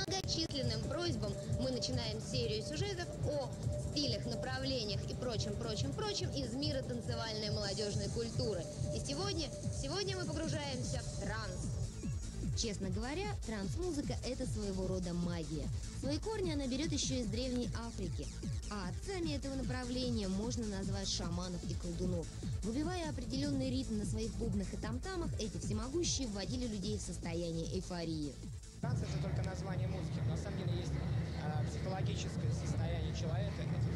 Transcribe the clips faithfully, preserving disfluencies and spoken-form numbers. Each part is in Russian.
Многочисленным просьбам мы начинаем серию сюжетов о стилях, направлениях и прочем, прочем, прочем из мира танцевальной молодежной культуры. И сегодня, сегодня мы погружаемся в транс. Честно говоря, транс-музыка – это своего рода магия. Свои корни она берет еще из Древней Африки. А отцами этого направления можно назвать шаманов и колдунов. Выбивая определенный ритм на своих бубнах и там-тамах, эти всемогущие вводили людей в состояние эйфории. Транс – это только название музыки, но на самом деле есть э, психологическое состояние человека,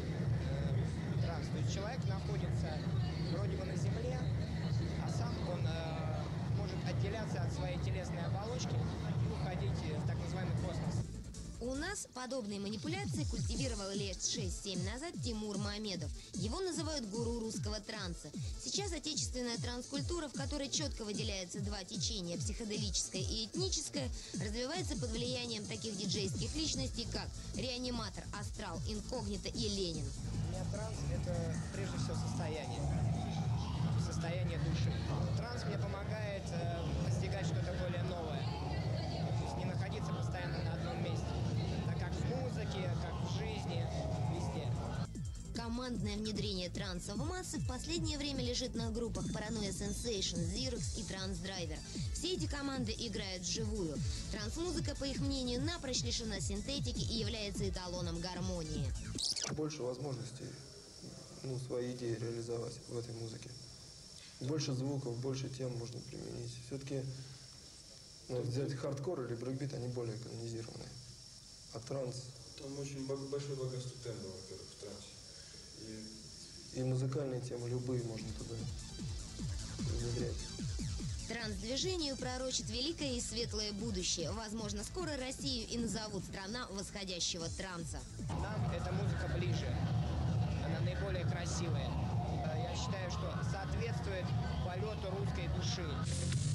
э, транс. То есть человек находится вроде бы на земле, а сам он э, может отделяться от своей телесной оболочки и уходить в так называемый космос. У нас подобные манипуляции культивировал лет шесть-семь назад Тимур Мамедов. Его называют гуру русского транса. Сейчас отечественная транс-культура, в которой четко выделяются два течения – психоделическое и этническое, развивается под влиянием таких диджейских личностей, как Реаниматор, Астрал, Инкогнито и Ленин. У меня транс – это прежде всего состояние. Состояние души. Транс мне помогает э, постигать что-то более новое. То есть не находиться постоянно на одном месте. Так как в музыке, как в жизни, везде. Командное внедрение транса в массы в последнее время лежит на группах Paranoia Sensation, Xerox и Trance Driver. Все эти команды играют вживую. Транс-музыка, по их мнению, напрочь лишена синтетики и является эталоном гармонии. Больше возможностей, ну, свои идеи реализовать в этой музыке. Больше звуков, больше тем можно применить. Все-таки ну, взять хардкор или брейкбит, они более канонизированные. А транс... Там очень большое богатство тембра, во-первых, в трансе. И... и музыкальные темы любые можно туда внедрять. Транс-движению пророчит великое и светлое будущее. Возможно, скоро Россию и назовут страна восходящего транса. Нам эта музыка ближе. Она наиболее красивая. Я считаю, что соответствует полету русской души.